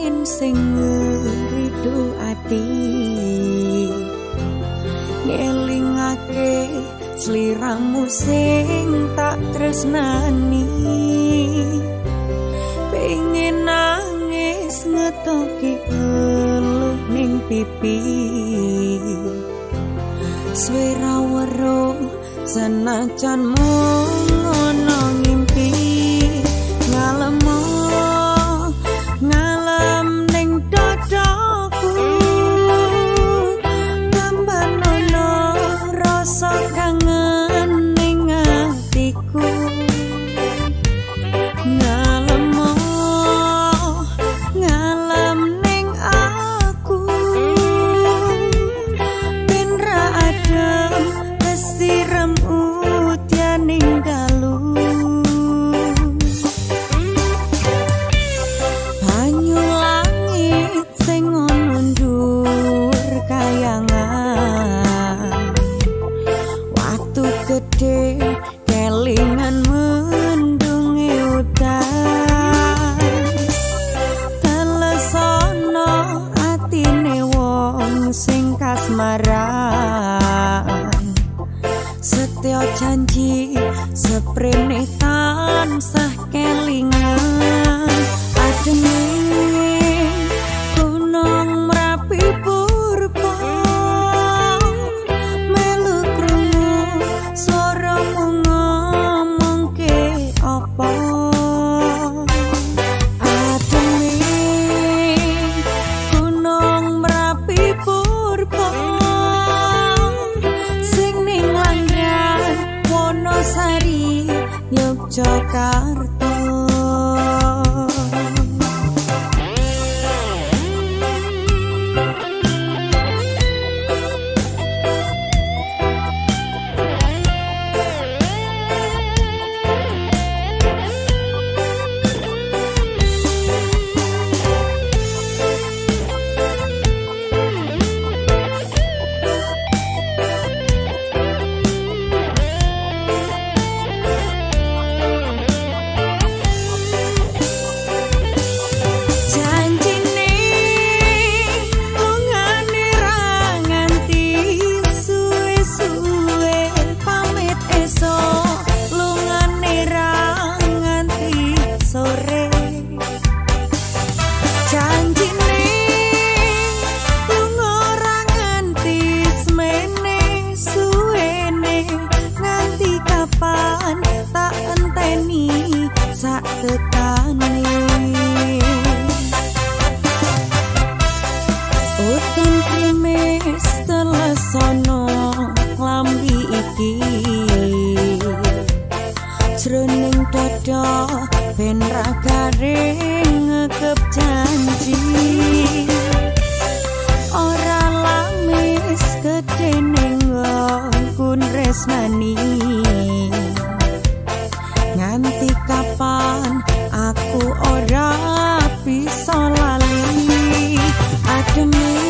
angin sing ngridu ati ngelingake sliramu sing tak tresnani pengen nangis ngetoki eluh ning pipi swara weruh senajan mung ono ngimpi ngalemo ngalem ning dadaku tambanono rasa kangen ning atiku ngalemo ngalem ning aku ben ra adem kesirem utianing dalu banyu langit sing ono ndur kayangan watu gede kelingan mendungi udan telesono atine wong sing kasmaran setya janji seprene tansah kelingan ademe gunung Merapi purba melu krungu swaramu ngomongke apa ademe gunung Merapi purba sing ning Langgan Wonosari Yogyakarta Utan krimis telesono lambi iki jroning dada ben ra garing ngekep janji ora lamis gedhe ning nggonku tresnani nganti kapan aku ora bisa lali ademe